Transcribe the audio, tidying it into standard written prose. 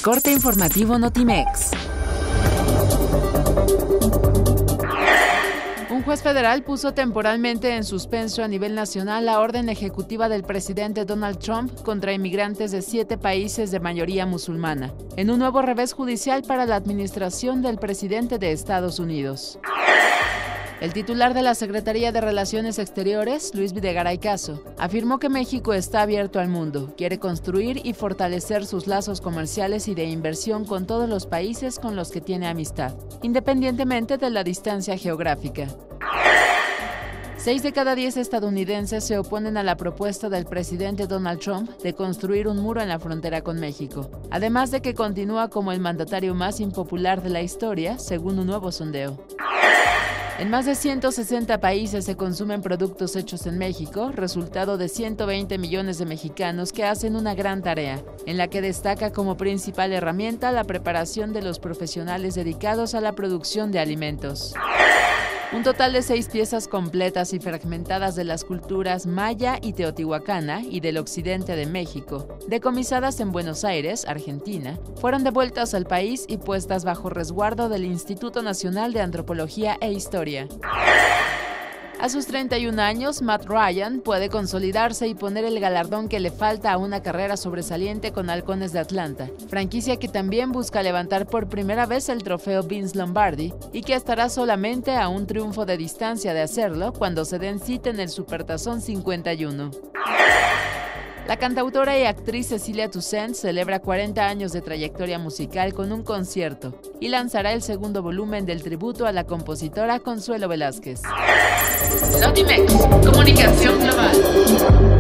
Corte informativo Notimex. Un juez federal puso temporalmente en suspenso a nivel nacional la orden ejecutiva del presidente Donald Trump contra inmigrantes de 7 países de mayoría musulmana, en un nuevo revés judicial para la administración del presidente de Estados Unidos. El titular de la Secretaría de Relaciones Exteriores, Luis Videgaray Caso, afirmó que México está abierto al mundo, quiere construir y fortalecer sus lazos comerciales y de inversión con todos los países con los que tiene amistad, independientemente de la distancia geográfica. 6 de cada 10 estadounidenses se oponen a la propuesta del presidente Donald Trump de construir un muro en la frontera con México, además de que continúa como el mandatario más impopular de la historia, según un nuevo sondeo. En más de 160 países se consumen productos hechos en México, resultado de 120 millones de mexicanos que hacen una gran tarea, en la que destaca como principal herramienta la preparación de los profesionales dedicados a la producción de alimentos. Un total de 6 piezas completas y fragmentadas de las culturas maya y teotihuacana y del occidente de México, decomisadas en Buenos Aires, Argentina, fueron devueltas al país y puestas bajo resguardo del Instituto Nacional de Antropología e Historia. A sus 31 años, Matt Ryan puede consolidarse y poner el galardón que le falta a una carrera sobresaliente con Halcones de Atlanta, franquicia que también busca levantar por primera vez el trofeo Vince Lombardi y que estará solamente a un triunfo de distancia de hacerlo cuando se den cita en el Supertazón 51. La cantautora y actriz Cecilia Toussaint celebra 40 años de trayectoria musical con un concierto y lanzará el segundo volumen del tributo a la compositora Consuelo Velázquez. Notimex, comunicación global.